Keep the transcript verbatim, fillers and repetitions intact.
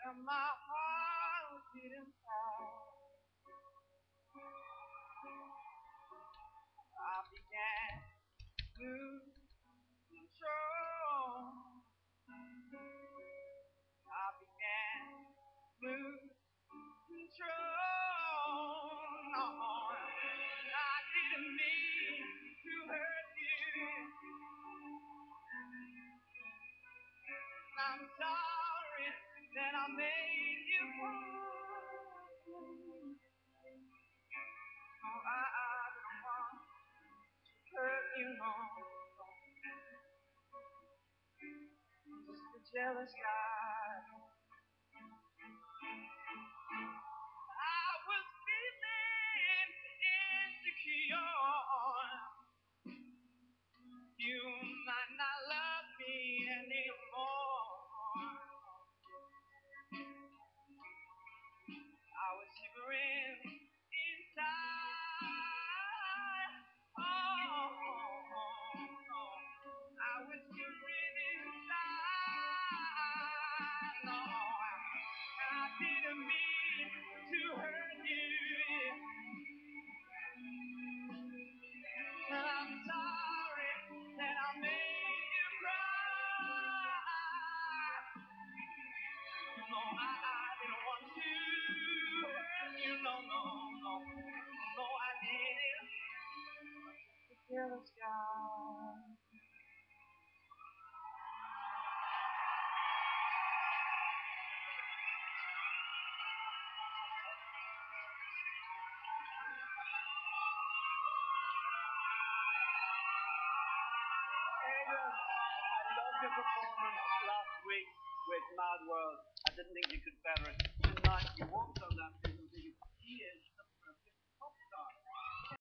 and my heart was beating fast. I began to lose control. I began to lose control. No, I didn't mean to hurt you. I'm sorry that I made you cry. No, I, I don't want to hurt you, no. I'm just a jealous guy. I was feeling insecure. You might not love me anymore. I was shivering inside. Oh, I was shivering inside. No, I didn't mean to hurt you. I'm sorry that I made you cry. No, I, I didn't want to hurt you. No, no, no, no, I didn't. The jealous guy. Aiden, I loved your performance last week with Mad World. I didn't think you could better it. Tonight you walked on that stage and you he is the perfect pop star.